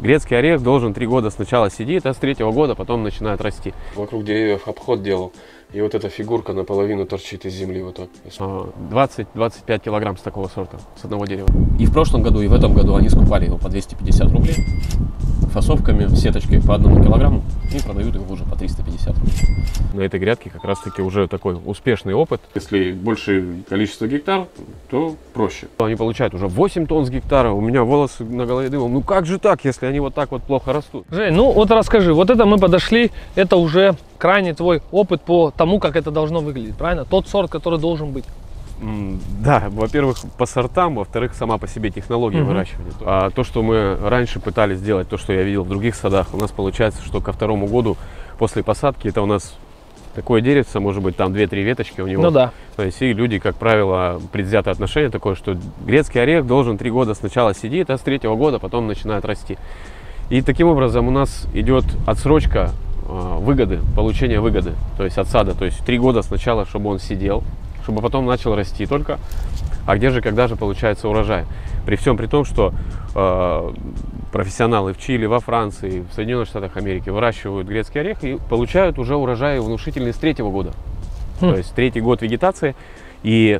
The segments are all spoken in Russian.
Грецкий орех должен 3 года сначала сидеть, а с 3-го года потом начинает расти. Вокруг деревьев обход делал, и вот эта фигурка наполовину торчит из земли вот так. 20-25 килограмм с такого сорта, с одного дерева. И в прошлом году, и в этом году они скупали его по 250 рублей. Фасовками, сеточкой по 1 килограмму, и продают его уже по 350 рублей. На этой грядке как раз таки уже такой успешный опыт. Если больше количество гектар, то проще. Они получают уже 8 тонн с гектара. У меня волосы на голове дымом. Ну как же так, если они вот так вот плохо растут? Жень, ну вот расскажи, вот это мы подошли, это уже крайне твой опыт по тому, как это должно выглядеть, правильно? Тот сорт, который должен быть. Да, во-первых, по сортам, во-вторых, сама по себе технология выращивания. А то, что мы раньше пытались сделать, то, что я видел в других садах, у нас получается, что ко 2-му году после посадки это у нас такое деревце, может быть, там 2-3 веточки у него. Ну да. То есть и люди, как правило, предвзятое отношение такое, что грецкий орех должен 3 года сначала сидеть, а с 3-го года потом начинает расти. И таким образом у нас идет отсрочка выгоды, получения выгоды, то есть от сада. То есть 3 года сначала, чтобы он сидел, чтобы потом начал расти только. А где же, когда же получается урожай? При всем при том, что профессионалы в Чили, во Франции, в Соединенных Штатах Америки выращивают грецкий орех и получают уже урожай внушительный с 3-го года. То есть 3-й год вегетации. И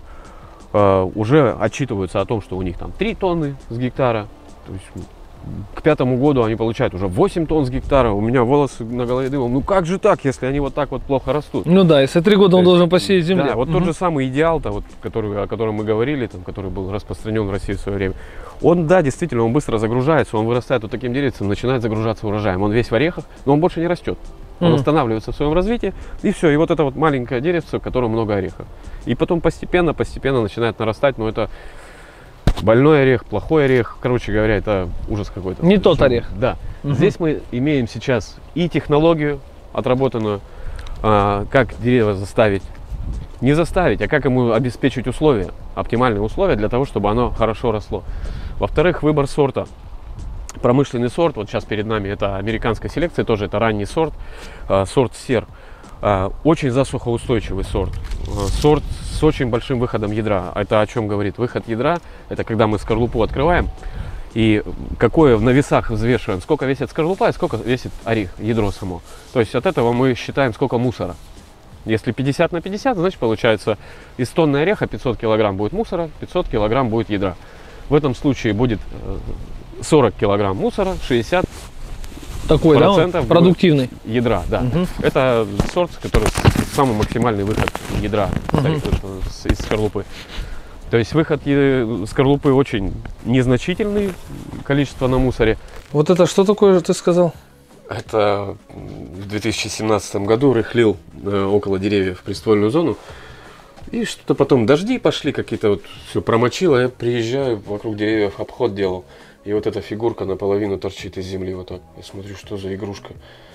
уже отчитываются о том, что у них там 3 тонны с гектара. То есть к 5-му году они получают уже 8 тонн с гектара. У меня волосы на голове дымом. Ну как же так, если они вот так вот плохо растут? Ну да, если 3 года он должен посеять земле. Да, вот тот же самый идеал-то, вот, о котором мы говорили, там, который был распространен в России в свое время. Он, да, действительно, он быстро загружается, он вырастает вот таким деревцем, начинает загружаться урожаем. Он весь в орехах, но он больше не растет. Он останавливается в своем развитии, и все. И вот это вот маленькое деревце, в котором много ореха. И потом постепенно начинает нарастать, но это больной орех, плохой орех, короче говоря, это ужас какой-то. Не тот орех. Да. Здесь мы имеем сейчас и технологию отработанную, как дерево заставить, не заставить, а как ему обеспечить условия, оптимальные условия для того, чтобы оно хорошо росло. Во-вторых, выбор сорта. Промышленный сорт, вот сейчас перед нами это американская селекция, тоже это ранний сорт, сорт сер. Очень засухоустойчивый сорт. Сорт с очень большим выходом ядра. Это о чем говорит? Выход ядра, это когда мы скорлупу открываем и какое на весах взвешиваем, сколько весит скорлупа и сколько весит орех, ядро само. То есть от этого мы считаем, сколько мусора. Если 50 на 50, значит получается из тонны ореха 500 килограмм будет мусора, 500 килограмм будет ядра. В этом случае будет 40 килограмм мусора, 60 такой, да, продуктивный ядра, да. Это сорт, который самый максимальный выход ядра из скорлупы. То есть выход скорлупы очень незначительный, количество на мусоре. Вот это что такое, ты сказал? Это в 2017 году рыхлил около деревьев приствольную зону. И что-то потом дожди пошли, какие-то вот все промочило. Я приезжаю, вокруг деревьев обход делал. И вот эта фигурка наполовину торчит из земли вот так. Я смотрю, что за игрушка.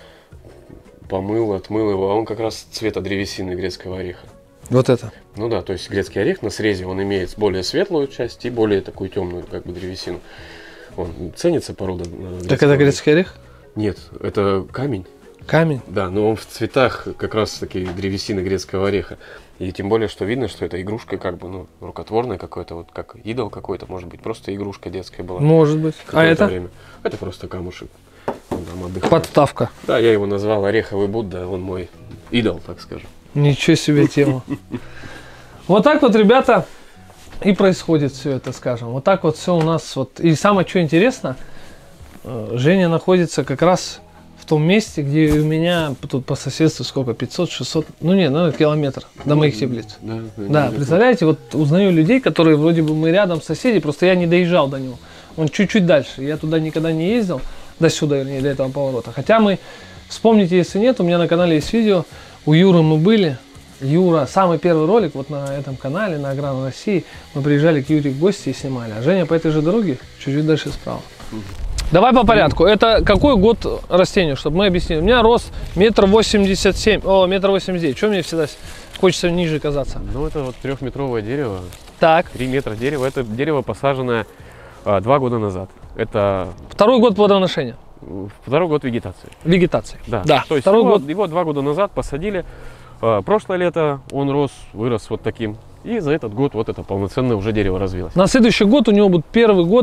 Помыл, отмыл его, а он как раз цвета древесины грецкого ореха. Вот это? Ну да, то есть грецкий орех на срезе, он имеет более светлую часть и более такую темную, как бы, древесину. Он ценится порода. Так это грецкий орех? Нет, это камень. Камень? Да, но он в цветах как раз таки древесины грецкого ореха. И тем более, что видно, что это игрушка как бы, ну, рукотворная какой-то, вот как идол какой-то, может быть, просто игрушка детская была. Может быть. А это? Время. Это просто камушек. Подставка. Да, я его назвал Ореховый Будда, он мой идол, так скажем. Ничего себе тема. Вот так вот, ребята, и происходит все это, скажем. Вот так вот все у нас. Вот. И самое, что интересно, Женя находится как раз в том месте, где у меня тут по соседству сколько, 500-600, ну нет, наверное, километр до моих теплиц. Да, представляете, вот узнаю людей, которые вроде бы мы рядом соседи, просто я не доезжал до него. Он чуть-чуть дальше, я туда никогда не ездил, до сюда, вернее, до этого поворота. Хотя мы, вспомните, если нет, у меня на канале есть видео, у Юры мы были. Юра, самый первый ролик вот на этом канале, на Аграрной России, мы приезжали к Юре в гости и снимали. А Женя по этой же дороге, чуть-чуть дальше справа. Давай по порядку. Это какой год растению, чтобы мы объяснили? У меня рост 1,87 м, о, 1,89 м. Чего мне всегда хочется ниже казаться? Ну, это вот 3-метровое дерево. Так. 3 метра дерева. Это дерево посаженное 2 года назад. Это... Второй год плодоношения. Второй год вегетации. Вегетации. Да. Да. То есть его 2 года назад посадили. Прошлое лето он рос, вырос вот таким. И за этот год вот это полноценное уже дерево развилось. На следующий год у него будет первый год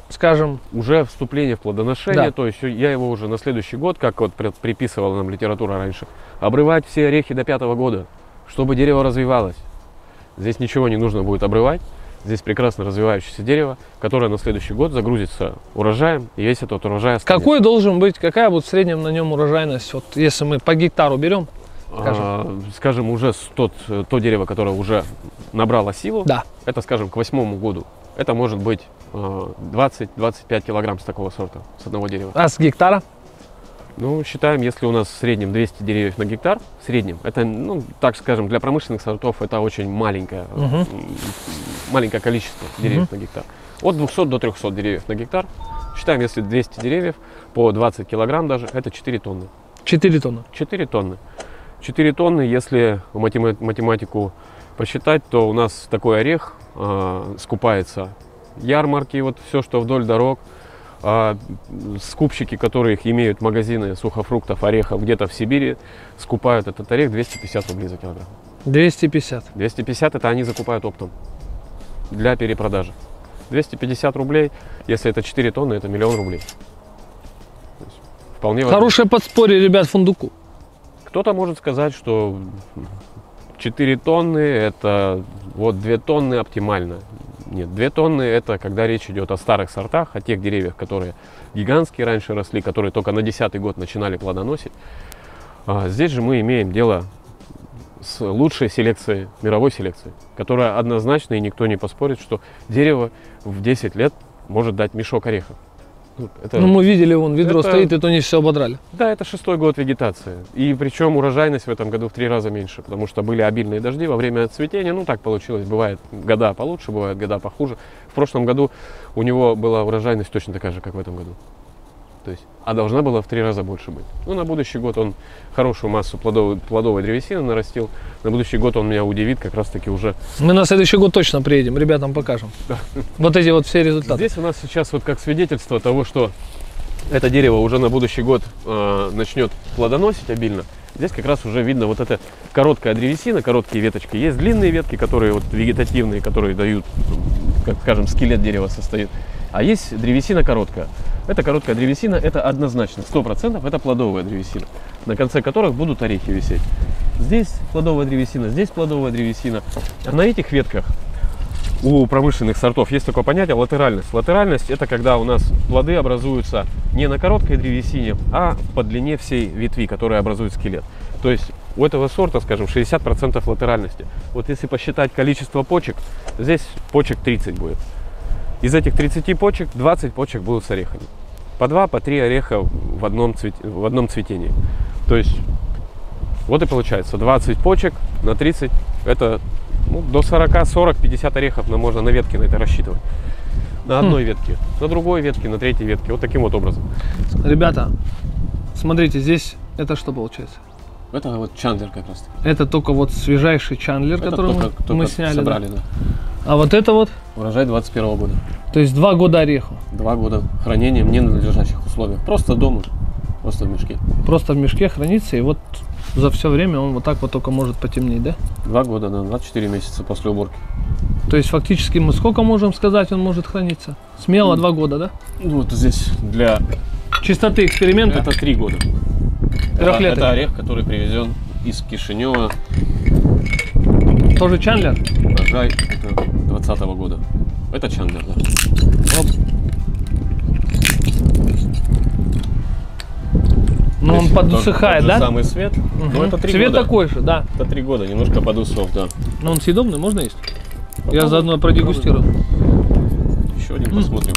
скажем, уже вступление в плодоношение, Да. то есть я его уже на следующий год, как вот приписывала нам литература раньше, обрывать все орехи до 5-го года, чтобы дерево развивалось. Здесь ничего не нужно будет обрывать, здесь прекрасно развивающееся дерево, которое на следующий год загрузится урожаем, и весь этот урожай останется. какой должен быть, какая будет в среднем на нем урожайность, вот если мы по гектару берем? Скажем, уже то дерево, которое уже набрало силу, Да. это, скажем, к 8-му году, это может быть 20-25 килограмм с такого сорта, с одного дерева. А с гектара? Ну, считаем, если у нас в среднем 200 деревьев на гектар, в среднем, это, ну, так скажем, для промышленных сортов это очень маленькое количество деревьев на гектар. От 200 до 300 деревьев на гектар. Считаем, если 200 деревьев по 20 килограмм даже, это 4 тонны. 4 тонны. 4 тонны. 4 тонны, если математику посчитать, то у нас такой орех скупается. Ярмарки, вот все, что вдоль дорог, скупщики, которые имеют магазины сухофруктов, орехов где-то в Сибири, скупают этот орех 250 рублей за килограмм. 250. 250 это они закупают оптом для перепродажи. 250 рублей, если это 4 тонны, это 1 000 000 рублей. То есть вполне возможно. Хорошее подспорье, ребят, фундуку. Кто-то может сказать, что 4 тонны это вот 2 тонны оптимально. Нет, 2 тонны это когда речь идет о старых сортах, о тех деревьях, которые гигантские раньше росли, которые только на 10-й год начинали плодоносить. Здесь же мы имеем дело с лучшей селекцией, мировой селекцией, которая однозначно, и никто не поспорит, что дерево в 10 лет может дать мешок орехов. Это, Ну, мы видели, вон ведро это- стоит, и то не все ободрали. да, это 6-й год вегетации. И причем урожайность в этом году в 3 раза меньше, потому что были обильные дожди во время цветения. Ну, так получилось. Бывает года получше, бывают года похуже. В прошлом году у него была урожайность точно такая же, как в этом году. То есть, а должна была в 3 раза больше быть. Ну, на будущий год он хорошую массу плодовой древесины нарастил. На будущий год он меня удивит как раз-таки уже. Мы на следующий год точно приедем, ребятам покажем. Вот эти вот все результаты. Здесь у нас сейчас вот как свидетельство того, что это дерево уже на будущий год начнет плодоносить обильно. Здесь как раз уже видно вот эта короткая древесина, короткие веточки. Есть длинные ветки, которые вот вегетативные, которые дают, как скажем, скелет дерева состоит. А есть древесина короткая. Эта короткая древесина, это однозначно, 100% это плодовая древесина, на конце которых будут орехи висеть. Здесь плодовая древесина, здесь плодовая древесина. А на этих ветках у промышленных сортов есть такое понятие латеральность. Латеральность это когда у нас плоды образуются не на короткой древесине, а по длине всей ветви, которая образует скелет. То есть у этого сорта, скажем, 60% латеральности. Вот если посчитать количество почек, здесь почек 30 будет. Из этих 30 почек 20 почек будут с орехами. По 2, по 3 ореха в одном цветении. То есть вот и получается 20 почек на 30, это до 40, 50 орехов можно на ветке на это рассчитывать. На одной ветке, на другой ветке, на третьей ветке. Вот таким вот образом. Ребята, смотрите, здесь это что получается? Это вот чандлер как раз. Это только вот свежайший чандлер, который мы сняли. Собрали, да. А вот это вот, Урожай 21 года. то есть 2 года ореху. 2 года хранения в ненадлежащих условиях. Просто дома, просто в мешке. Просто в мешке хранится, и вот за все время он вот так вот только может потемнеть, да? 2 года, да, 24 месяца после уборки. То есть фактически мы сколько можем сказать он может храниться? Смело 2 года, да? Ну, вот здесь для... Чистоты эксперимента. Это 3 года. Трехлетый. Это орех, который привезен из Кишинева. Тоже чандлер? Урожай 2020 года. Это чандлер, да. Оп. Ну он Здесь подсыхает, тот же да? самый цвет. Но это 3 Цвет года. такой же, да. Это 3 года, немножко подусов, да. Но он съедобный, можно есть? Я Попробуй. заодно продегустирую. Еще один посмотрим.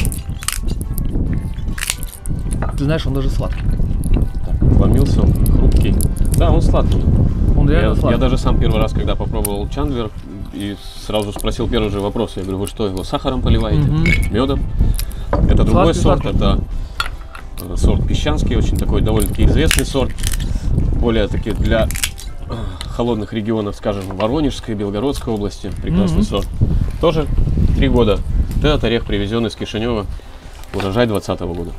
Ты знаешь, он даже сладкий. Так, отломился, он хрупкий. Да, он сладкий. Он реально Я сладкий. даже сам первый раз, когда попробовал чандлер, и сразу спросил первый же вопрос. Я говорю, вы что, его сахаром поливаете? Медом? Это другой сорт, сладкий. это сорт песчанский, очень такой довольно-таки известный сорт. Более таки для холодных регионов, скажем, Воронежской, Белгородской области. Прекрасный сорт. Тоже 3 года. Этот орех привезен из Кишинева, урожай 2020 года.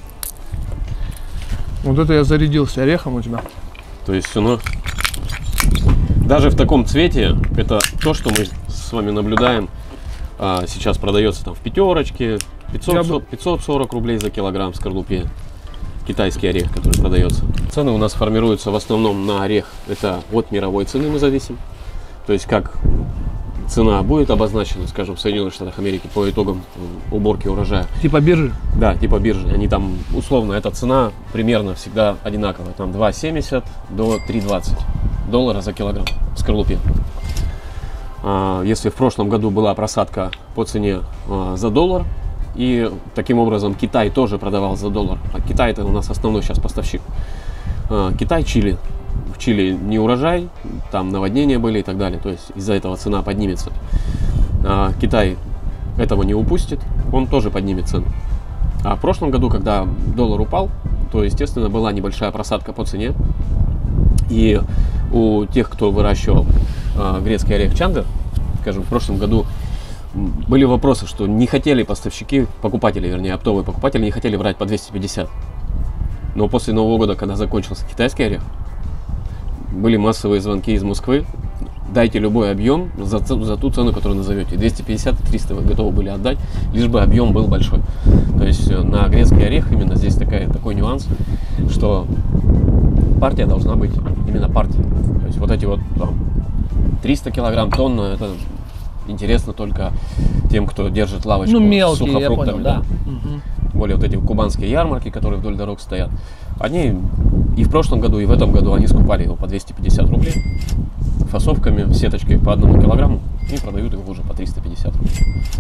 Вот это я зарядился орехом у тебя. То есть оно даже в таком цвете, это то, что мы с вами наблюдаем, сейчас продается там в пятерочке, 540 рублей за килограмм в скорлупе. Китайский орех, который продается. Цены у нас формируются в основном на орех. Это от мировой цены мы зависим. То есть как цена будет обозначена, скажем, в Соединенных Штатах Америки по итогам уборки урожая. Типа биржи? Да, типа биржи. Они там, условно, эта цена примерно всегда одинаковая. Там 2,70 до 3,20 доллара за килограмм в скорлупе. Если в прошлом году была просадка по цене за доллар, и таким образом Китай тоже продавал за доллар. А Китай это у нас основной сейчас поставщик. Китай, Чили. В Чили не урожай, там наводнения были и так далее. То есть из-за этого цена поднимется. Китай этого не упустит, он тоже поднимет цену. А в прошлом году, когда доллар упал, то, естественно, была небольшая просадка по цене. И у тех, кто выращивал грецкий орех Чандер, скажем, в прошлом году были вопросы, что не хотели поставщики, покупатели, вернее, оптовые покупатели не хотели брать по 250. Но после Нового года, когда закончился китайский орех, были массовые звонки из Москвы. Дайте любой объем за ту цену, которую назовете. 250-300 вы готовы были отдать, лишь бы объем был большой. То есть на грецкий орех именно здесь такой нюанс, что партия должна быть именно партия. То есть вот эти вот там, 300 килограмм, тонна, это интересно только тем, кто держит лавочку мелкие, с сухофруктами. я понял, да. Более вот эти кубанские ярмарки, которые вдоль дорог стоят, они и в прошлом году, и в этом году они скупали его по 250 рублей фасовками, сеточкой по 1 килограмму и продают его уже по 350 рублей.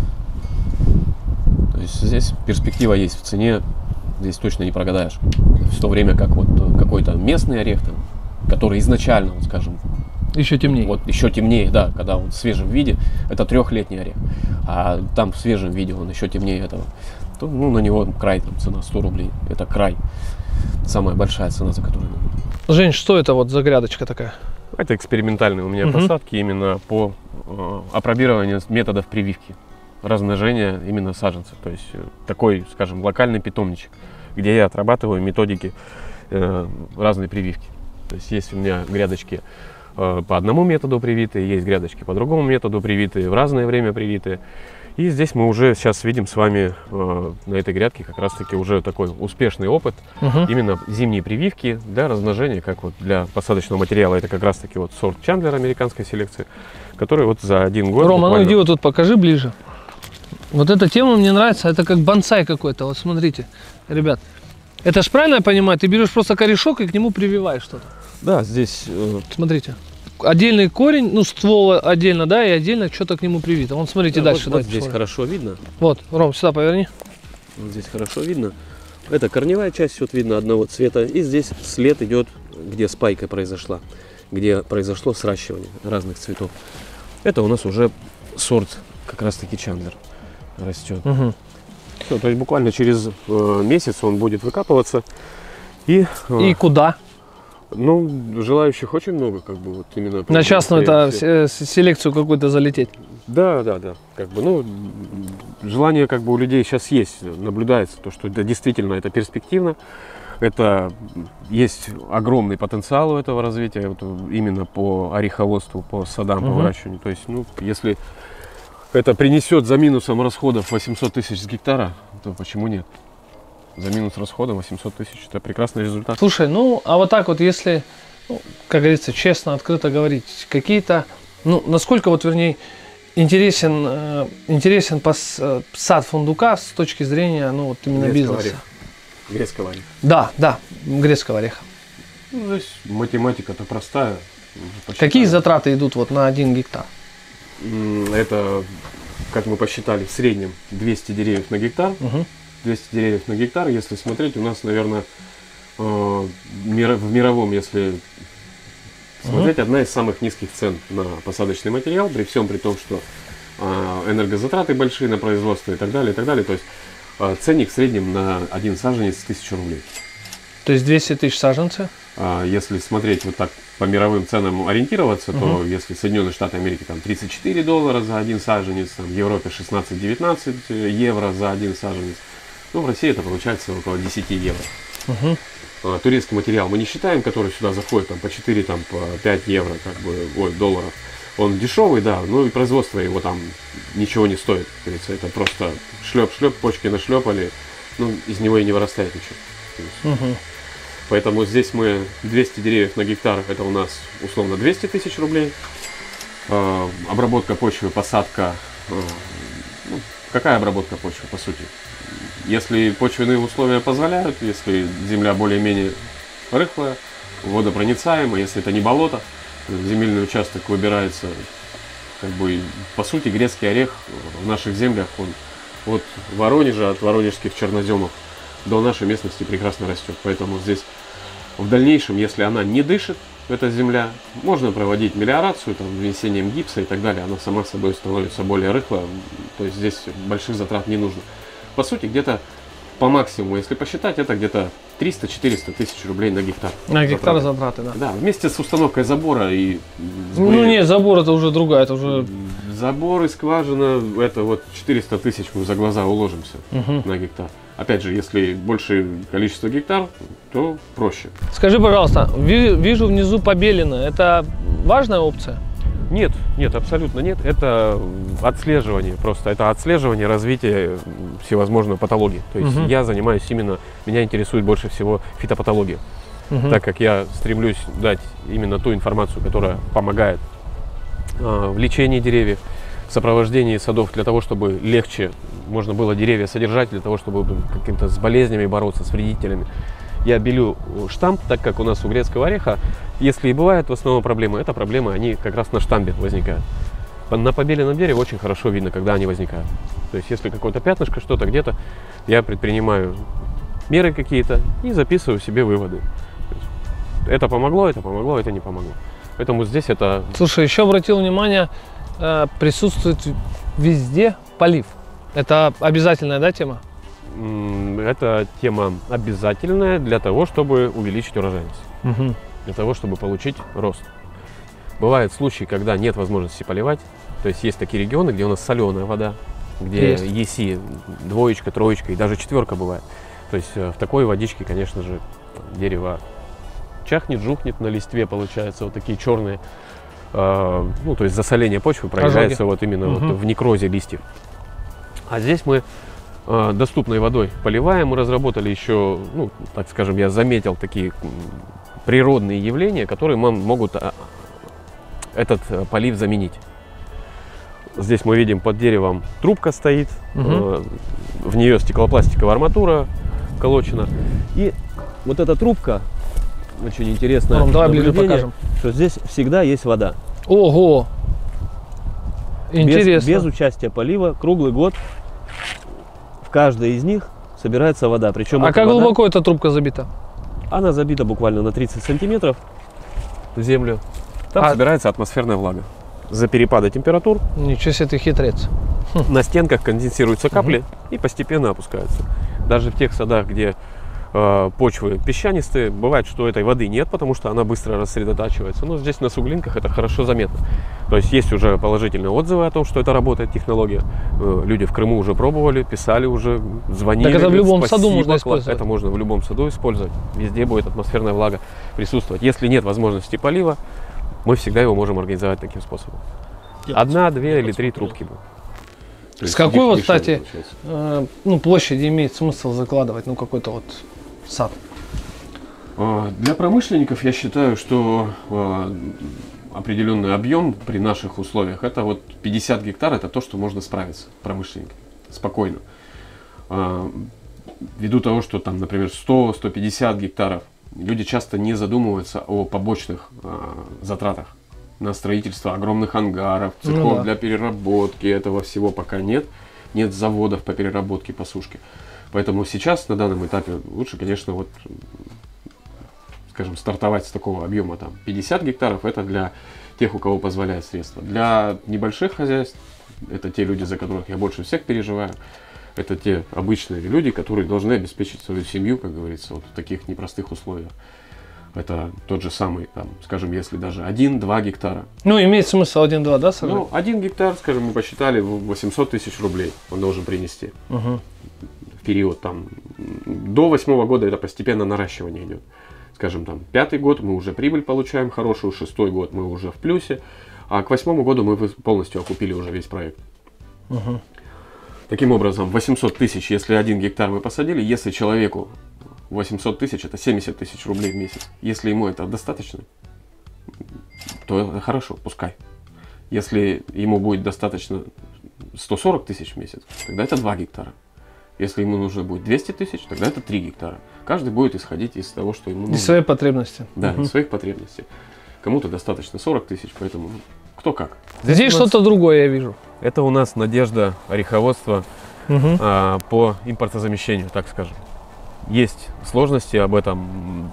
То есть здесь перспектива есть в цене, здесь точно не прогадаешь. В то время как вот какой-то местный орех, там, который изначально, вот, скажем, еще темнее. Вот еще темнее, да, когда он в свежем виде, это 3-летний орех, а там в свежем виде он еще темнее этого, то на него край, там, цена 100 рублей, это край, самая большая цена, за которую могут. Жень, что это вот за грядочка такая? Это экспериментальные у меня посадки именно по опробированию методов прививки, размножения именно саженцев, то есть такой, скажем, локальный питомничек, где я отрабатываю методики разной прививки. То есть есть у меня грядочки по одному методу привитые, есть грядочки по другому методу привитые, в разное время привитые. И здесь мы уже сейчас видим с вами на этой грядке как раз таки уже такой успешный опыт именно зимней прививки для размножения, как вот для посадочного материала. Это как раз таки вот сорт Чандлер американской селекции, который вот за 1 год... Рома, буквально... ну иди вот тут покажи ближе. Вот эта тема мне нравится, это как бонсай какой-то. Вот смотрите, ребят, это ж правильно я понимаю, ты берешь просто корешок и к нему прививаешь что-то. Да, здесь... Смотрите. Отдельный корень, ну ствол отдельно, да, и отдельно что-то к нему привито. Вон, смотрите, да, дальше. Вот здесь посмотрим. Хорошо видно. Вот, Ром, сюда поверни. Вот здесь хорошо видно. Это корневая часть, вот видно одного цвета. И здесь след идет, где спайка произошла, где произошло сращивание разных цветов. Это у нас уже сорт как раз таки Чандлер растет. Все, то есть буквально через месяц он будет выкапываться. И куда? Ну, желающих очень много, как бы, вот именно. На частную селекцию какую-то залететь. Да. Как бы, ну, желание как бы у людей сейчас есть, наблюдается, то, что действительно это перспективно. Это есть огромный потенциал у этого развития, вот, именно по ореховодству, по садам, по выращиванию. То есть, ну, если это принесет за минусом расходов 800 тысяч с гектара, то почему нет? За минус расхода 800 тысяч – это прекрасный результат. Слушай, ну, а вот так вот, если, ну, как говорится, честно, открыто говорить, какие-то, ну, насколько вот, вернее, интересен сад фундука с точки зрения, ну, вот именно бизнеса? Грецкого ореха. Да, грецкого ореха. Ну, здесь математика-то простая. Какие затраты идут вот на 1 гектар? Это, как мы посчитали, в среднем 200 деревьев на гектар. 200 деревьев на гектар, если смотреть, у нас, наверное, в мировом, если смотреть, одна из самых низких цен на посадочный материал, при всем при том, что энергозатраты большие на производство и так далее, и так далее. То есть ценник в среднем на 1 саженец 1000 рублей. То есть 200 тысяч саженцев? Если смотреть вот так по мировым ценам ориентироваться, то если Соединенные Штаты Америки там $34 за 1 саженец, там, в Европе 16-19 евро за 1 саженец, ну, в России это получается около 10 евро. Турецкий материал мы не считаем, который сюда заходит там, по 4, там, по 5 евро, как бы, долларов. Он дешевый, да, ну и производство его там ничего не стоит. Как говорится, это просто шлеп-шлеп, почки нашлепали, ну, из него и не вырастает ничего. Мгм. Поэтому здесь мы 200 деревьев на гектар, это у нас условно 200 тысяч рублей. Обработка почвы, посадка. Ну, какая обработка почвы, по сути? Если почвенные условия позволяют, если земля более-менее рыхлая, водопроницаемая, если это не болото, земельный участок выбирается, как бы, по сути, грецкий орех в наших землях, он от Воронежа, от воронежских черноземов до нашей местности прекрасно растет. Поэтому здесь в дальнейшем, если она не дышит, эта земля, можно проводить мелиорацию, там, внесением гипса и так далее. Она сама собой становится более рыхлая. То есть здесь больших затрат не нужно. По сути, где-то по максимуму, если посчитать, это где-то 300-400 тысяч рублей на гектар. На гектар затраты, да. Да, вместе с установкой забора и... Ну не, забор это уже другая, это уже... Забор и скважина, это вот 400 тысяч мы за глаза уложимся на гектар. Опять же, если большее количество гектар, то проще. Скажи, пожалуйста, вижу внизу побелено, это важная опция? Нет, нет, абсолютно нет. Это отслеживание, просто это отслеживание развития всевозможных патологий. То есть я занимаюсь именно, меня интересует больше всего фитопатология, так как я стремлюсь дать именно ту информацию, которая помогает в лечении деревьев, в сопровождении садов для того, чтобы легче можно было деревья содержать, для того, чтобы каким-то с болезнями бороться, с вредителями. Я белю штамп, так как у нас у грецкого ореха, если и бывают в основном проблемы, это проблемы, они как раз на штампе возникают. На побеленном дереве очень хорошо видно, когда они возникают. То есть, если какое-то пятнышко, что-то где-то, я предпринимаю меры какие-то и записываю себе выводы. Это помогло, это не помогло. Поэтому здесь это... Слушай, еще обратил внимание, присутствует везде полив. Это обязательная, да, тема? Это тема обязательная для того, чтобы увеличить урожайность. Для того, чтобы получить рост. Бывают случаи, когда нет возможности поливать. То есть есть такие регионы, где у нас соленая вода, где ЕСИ двоечка, троечка и даже четверка бывает. То есть в такой водичке, конечно же, дерево чахнет, жухнет на листве, получается вот такие черные, ну то есть засоление почвы проявляется вот именно вот в некрозе листьев. А здесь мы доступной водой поливаем. Мы разработали еще, ну, так скажем, я заметил такие природные явления, которые могут этот полив заменить. Здесь мы видим, под деревом трубка стоит, в нее стеклопластиковая арматура колочена. И вот эта трубка, очень интересное давай ближе покажем, что здесь всегда есть вода. Ого! Интересно. Без участия полива, круглый год. В каждой из них собирается вода. Причем как глубоко эта трубка забита? Она забита буквально на 30 сантиметров в землю. Там собирается атмосферная влага. За перепада температур. Ничего себе, ты хитрец. На стенках конденсируются капли и постепенно опускаются. Даже в тех садах, где почвы песчанистые, бывает, что этой воды нет, потому что она быстро рассредотачивается. Но здесь на суглинках это хорошо заметно. То есть есть уже положительные отзывы о том, что это работает технология. Люди в Крыму уже пробовали, писали уже, звонили. Так это в любом саду можно использовать. Это можно в любом саду использовать. Везде будет атмосферная влага присутствовать. Если нет возможности полива, мы всегда его можем организовать таким способом. Одна, две или три трубки. С какой вот, кстати, ну, площади имеет смысл закладывать, ну, какой-то вот сад? Для промышленников я считаю, что определенный объем при наших условиях, это вот 50 гектар, это то, что можно справиться промышленники спокойно. Ввиду того, что там, например, 100-150 гектаров, люди часто не задумываются о побочных затратах на строительство огромных ангаров, цехов для переработки, этого всего пока нет. Нет заводов по переработке, по сушке. Поэтому сейчас, на данном этапе, лучше, конечно, вот, скажем, стартовать с такого объема, там, 50 гектаров, это для тех, у кого позволяет средства. Для небольших хозяйств, это те люди, за которых я больше всех переживаю, это те обычные люди, которые должны обеспечить свою семью, как говорится, вот в таких непростых условиях. Это тот же самый, там, скажем, если даже 1-2 гектара. Ну, имеет смысл 1-2, да, сажать? Ну, 1 гектар, скажем, мы посчитали, 800 тысяч рублей он должен принести. В период там до 8-го года это постепенно наращивание идет. Скажем, там 5-й год мы уже прибыль получаем хорошую, 6-й год мы уже в плюсе, А к 2008 году мы полностью окупили уже весь проект. Мгм. Таким образом, 800 тысяч, если 1 гектар мы посадили, если человеку 800 тысяч, это 70 тысяч рублей в месяц. Если ему это достаточно, то это хорошо, пускай. Если ему будет достаточно 140 тысяч в месяц, тогда это 2 гектара. Если ему нужно будет 200 тысяч, тогда это 3 гектара. Каждый будет исходить из того, что ему нужно. Из своей потребности. Да, Мгм. из своих потребностей. Кому-то достаточно 40 тысяч, поэтому кто как. Здесь у нас- что-то другое я вижу. Это у нас надежда ореховодства Мгм. по импортозамещению, так скажем. Есть сложности, об этом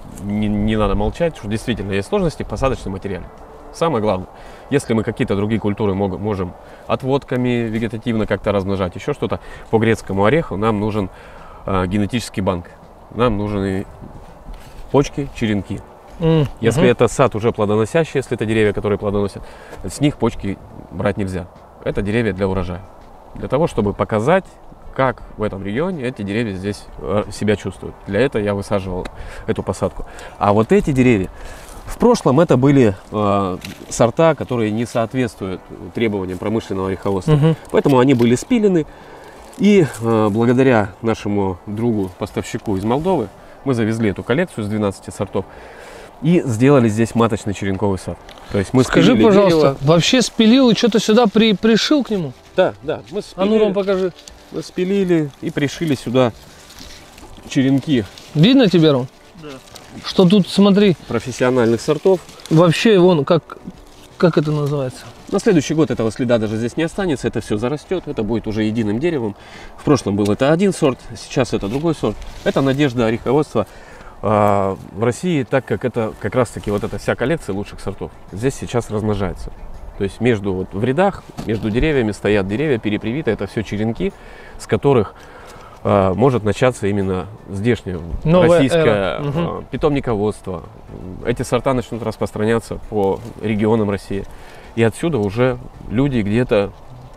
не надо молчать, что действительно есть сложности в посадочном материале. Самое главное, если мы какие-то другие культуры можем отводками вегетативно как-то размножать, еще что-то, по грецкому ореху нам нужен генетический банк. Нам нужны почки, черенки. Если Мгм. это сад уже плодоносящий, если это деревья, которые плодоносят, с них почки брать нельзя. Это деревья для урожая. Для того, чтобы показать, как в этом регионе эти деревья здесь себя чувствуют. Для этого я высаживал эту посадку. А вот эти деревья, в прошлом это были сорта, которые не соответствуют требованиям промышленного ореховодства. Мгм. Поэтому они были спилены. И благодаря нашему другу-поставщику из Молдовы мы завезли эту коллекцию из 12 сортов и сделали здесь маточный черенковый сад. То есть мы Скажи, спилили пожалуйста, дерево. вообще спилил и что-то сюда пришил к нему? Да, мы А ну, спилили, Ром, покажи. мы спилили и пришили сюда черенки Видно тебе, Ром? Да. Что тут, смотри, профессиональных сортов. вообще вон, как это называется? На следующий год этого следа даже здесь не останется, это все зарастет, это будет уже единым деревом. В прошлом был это один сорт, сейчас это другой сорт. Это надежда ореховодства в России, так как это как раз таки вот эта вся коллекция лучших сортов здесь сейчас размножается. То есть в рядах, между деревьями стоят деревья перепривиты, это все черенки, с которых может начаться именно здешнее Новая российское эра. Мгм. питомниководство. Эти сорта начнут распространяться по регионам России. И отсюда уже люди где-то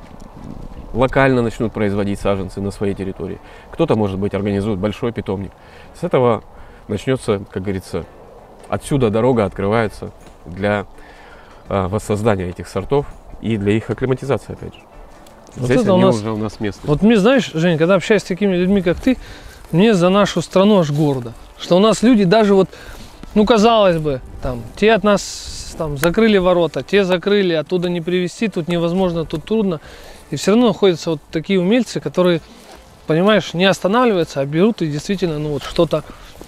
локально начнут производить саженцы на своей территории. Кто-то, может быть, организует большой питомник. С этого начнется, как говорится, отсюда дорога открывается для воссоздания этих сортов и для их акклиматизации, опять же. Вот Здесь это они у нас- уже у нас местные. Вот мне, знаешь, Жень, когда общаюсь с такими людьми, как ты, мне за нашу страну аж гордо. Что у нас люди даже вот, ну, казалось бы, там, те от нас там закрыли ворота, те закрыли, оттуда не привезти, тут невозможно, тут трудно. И все равно находятся вот такие умельцы, которые, понимаешь, не останавливаются, а берут и действительно, ну, вот что-то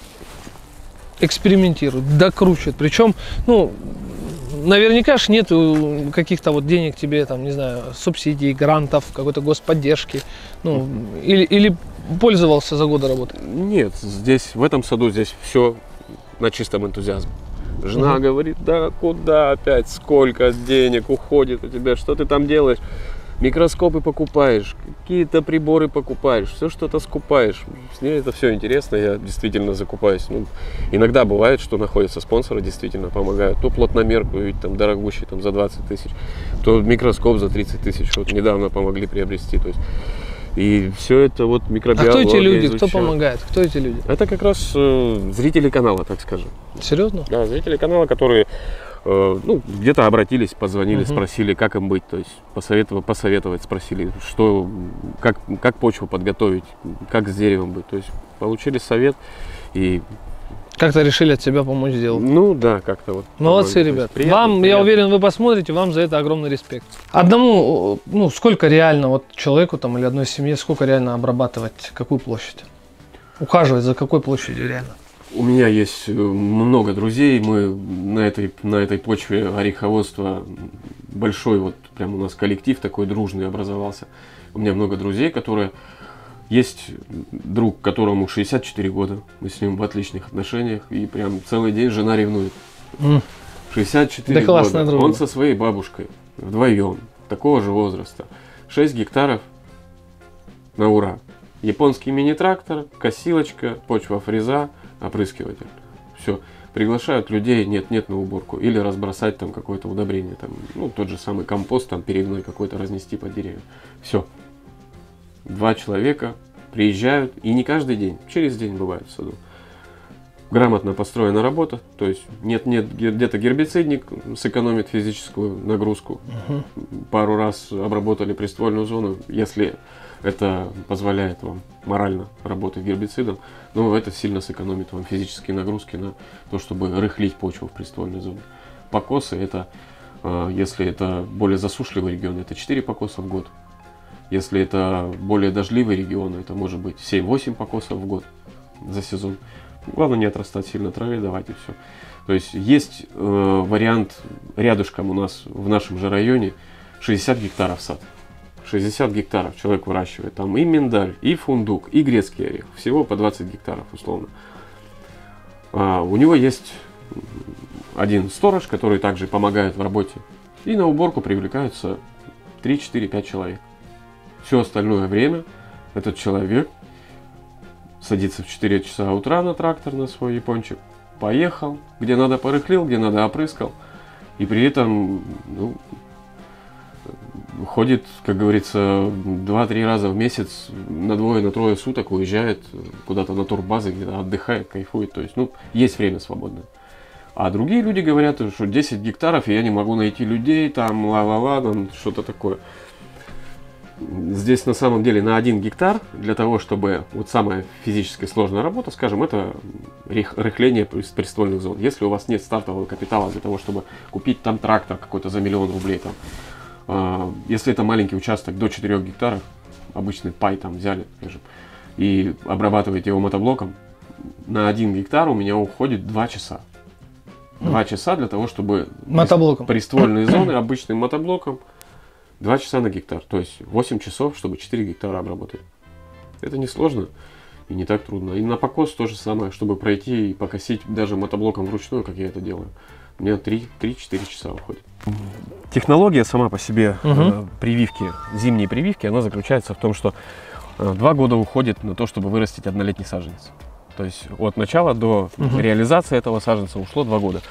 экспериментируют, докручивают. Причем, ну, наверняка ж нету каких-то вот денег тебе, там, не знаю, субсидий, грантов, какой-то господдержки, ну, или пользовался за годы работы. Нет, здесь, в этом саду, здесь все на чистом энтузиазме. Жена говорит, да куда опять, сколько денег уходит у тебя, что ты там делаешь? Микроскопы покупаешь, какие-то приборы покупаешь, все что-то скупаешь. С ней это все интересно, я действительно закупаюсь. Ну, иногда бывает, что находятся спонсоры, действительно помогают. То плотномерку, ведь там дорогущий, там за 20 тысяч, то микроскоп за 30 тысяч, вот недавно помогли приобрести. То есть, и все это вот А микробиология. кто эти люди, кто изучаю. помогает, кто эти люди? Это как раз зрители канала, так скажем. Серьезно? Да, зрители канала, которые ну, где-то обратились, позвонили, спросили, как им быть, то есть посоветовать, спросили, что, как почву подготовить, как с деревом быть. То есть получили совет и, Как-то решили от себя помочь сделать. ну да, как-то вот. Молодцы, помогли. То ребят. есть приятно, Вам, я приятно. уверен, вы посмотрите, вам за это огромный респект. Одному, ну, сколько реально вот человеку там или одной семье, сколько реально обрабатывать, какую площадь? Ухаживать за какой площадью реально? У меня есть много друзей, мы на этой почве ореховодства большой, вот прям у нас коллектив такой дружный образовался. У меня много друзей, которые... Есть друг, которому 64 года, мы с ним в отличных отношениях, и прям целый день жена ревнует. 64 Да классная года, дружба. он со своей бабушкой вдвоем, такого же возраста. 6 гектаров на ура. Японский мини-трактор, косилочка, почва-фреза, опрыскиватель. Все. Приглашают людей нет на уборку. Или разбросать там какое-то удобрение. Там, ну, тот же самый компост, там перегной какой-то разнести под деревья. Все. 2 человека приезжают. И не каждый день. Через день бывает в саду. грамотно построена работа, то есть нет где-то гербицидник сэкономит физическую нагрузку. Пару раз обработали приствольную зону, если это позволяет вам морально работать гербицидом, но это сильно сэкономит вам физические нагрузки на то, чтобы рыхлить почву в приствольной зоне. Покосы это, если это более засушливый регион, это 4 покоса в год. Если это более дождливый регион, это может быть 7-8 покосов в год за сезон. Главное не отрастать сильно траве, давайте все. То есть есть вариант рядышком у нас в нашем же районе 60 гектаров сад. 60 гектаров человек выращивает. Там и миндаль, и фундук, и грецкий орех. Всего по 20 гектаров условно. У него есть один сторож, который также помогает в работе. И на уборку привлекаются 3-4-5 человек. Все остальное время этот человек садится в 4 часа утра на трактор, на свой япончик, поехал, где надо порыхлил, где надо опрыскал. И при этом ходит, как говорится, 2-3 раза в месяц, на 2-3 суток уезжает куда-то на турбазы, где-то отдыхает, кайфует. То есть, есть время свободное. А другие люди говорят, что 10 гектаров, и я не могу найти людей, там, ла-ла-ла, там, что-то такое. Здесь на самом деле на 1 гектар, для того, чтобы вот самая физически сложная работа, скажем, это рыхление приствольных зон. Если у вас нет стартового капитала для того, чтобы купить там трактор какой-то за 1 000 000 рублей, там, если это маленький участок до 4 гектаров, обычный пай там взяли, скажем, и обрабатываете его мотоблоком, на 1 гектар у меня уходит 2 часа. 2 часа для того, чтобы приствольные зоны обычным мотоблоком 2 часа на гектар, то есть 8 часов, чтобы 4 гектара обработать. Это не сложно и не так трудно. И на покос то же самое, чтобы пройти и покосить даже мотоблоком вручную, как я это делаю. У меня 3-4 часа уходит. Технология сама по себе прививки, зимней прививки, она заключается в том, что 2 года уходит на то, чтобы вырастить 1-летний саженец. То есть от начала до реализации этого саженца ушло 2 года.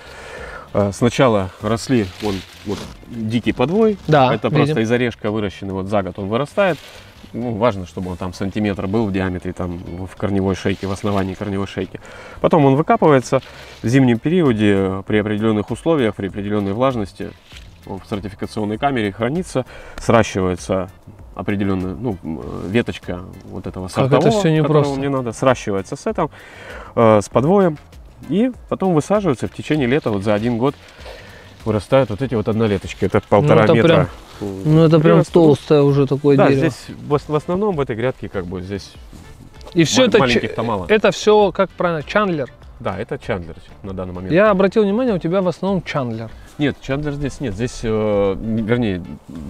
Сначала росли вот дикий подвой, да, это просто из орешка выращенный, вот за год он вырастает. Важно, чтобы он там сантиметр был в диаметре, там в корневой шейке, в основании корневой шейки. Потом он выкапывается в зимнем периоде при определенных условиях, при определенной влажности, в сортификационной камере хранится, сращивается определенная веточка вот этого сортового, которого мне надо, сращивается с этим, с подвоем. И потом высаживаются в течение лета, вот за 1 год вырастают вот эти вот 1-леточки. Это 1,5 метра. Это прям толстое уже такое дерево. Да, здесь в основном в этой грядке как бы здесь и все маленьких-то мало. Это все, как правильно, чандлер? Да, это чандлер на данный момент. Я обратил внимание, у тебя в основном чандлер. Нет, чандлер здесь нет. Здесь, вернее,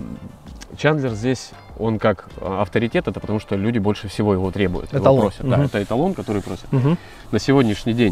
чандлер здесь, он как авторитет, это потому что люди больше всего его требуют. Эталон. Его просят. Да, это эталон, который просят. На сегодняшний день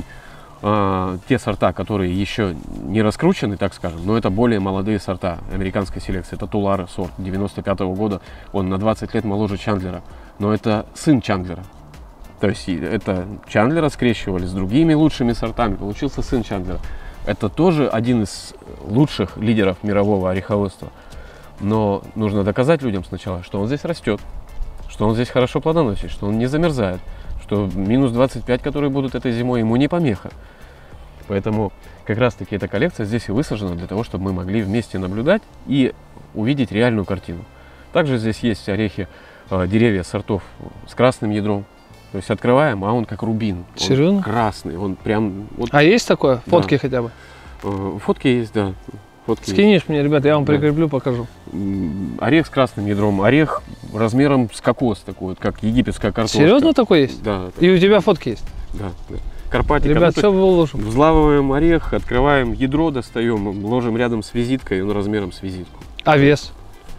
те сорта, которые еще не раскручены, так скажем, но это более молодые сорта американской селекции. Это Тулара сорт 95-го года, он на 20 лет моложе Чандлера, но это сын Чандлера. То есть это Чандлера скрещивали с другими лучшими сортами, получился сын Чандлера. Это тоже один из лучших лидеров мирового ореховодства. Но нужно доказать людям сначала, что он здесь растет, что он здесь хорошо плодоносит, что он не замерзает, что минус 25, которые будут этой зимой, ему не помеха. Поэтому как раз таки эта коллекция здесь и высажена для того, чтобы мы могли вместе наблюдать и увидеть реальную картину. Также здесь есть орехи, деревья сортов с красным ядром. То есть открываем, а он как рубин. Серьезно? Он красный, он прям... Вот, а есть такое? Фотки хотя бы? Фотки есть, да. Скинешь мне, ребят, я вам прикреплю, покажу. Орех с красным ядром, орех размером с кокос, такой вот, как египетская картошка. Серьезно такой есть? Да. И у тебя фотки есть? Да. Карпатика. Ребят, все выложим. Взламываем орех, открываем ядро, достаем, ложим рядом с визиткой, он размером с визитку. А вес?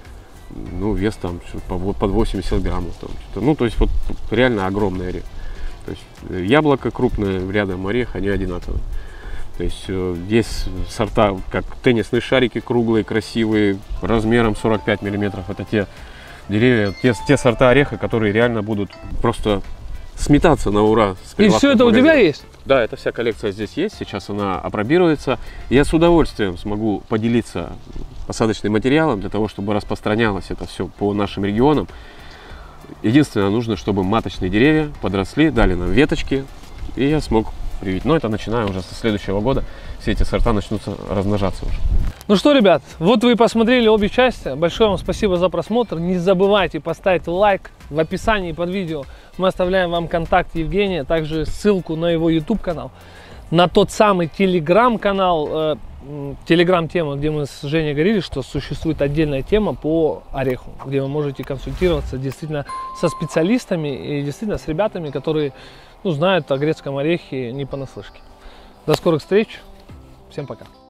Вес там под 80 граммов. Там, то есть вот реально огромный орех. То есть яблоко крупное, рядом орех, они одинаковые. То есть есть сорта, как теннисные шарики круглые, красивые, размером 45 миллиметров. Это те деревья, те сорта ореха, которые реально будут просто сметаться на ура. И все это у тебя есть? Да, эта вся коллекция здесь есть. Сейчас она апробируется. Я с удовольствием смогу поделиться посадочным материалом для того, чтобы распространялось это все по нашим регионам. Единственное, нужно, чтобы маточные деревья подросли, дали нам веточки, и я смог привить. Но это начиная уже со следующего года, все эти сорта начнутся размножаться уже. Ну что, ребят, вот вы посмотрели обе части. Большое вам спасибо за просмотр. Не забывайте поставить лайк. В описании под видео мы оставляем вам контакт Евгения, также ссылку на его YouTube канал, на тот самый телеграм-канал, телеграм-тема, где мы с Женей говорили, что существует отдельная тема по ореху, где вы можете консультироваться действительно со специалистами и действительно с ребятами, которые знают о грецком орехе не понаслышке. До скорых встреч. Всем пока.